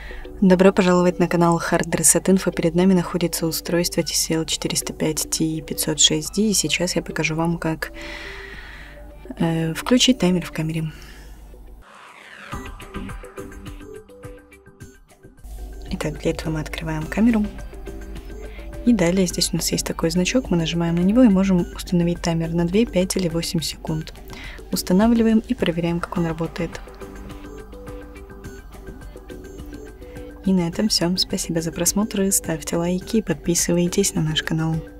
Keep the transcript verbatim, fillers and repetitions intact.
Добро пожаловать на канал Hard Reset Info. Перед нами находится устройство ти си эл четыреста пять ти пятьсот шесть ди, и сейчас я покажу вам, как э, включить таймер в камере. Итак, для этого мы открываем камеру. И далее здесь у нас есть такой значок, мы нажимаем на него и можем установить таймер на две, пять или восемь секунд. Устанавливаем и проверяем, как он работает. И на этом все. Спасибо за просмотр, ставьте лайки и подписывайтесь на наш канал.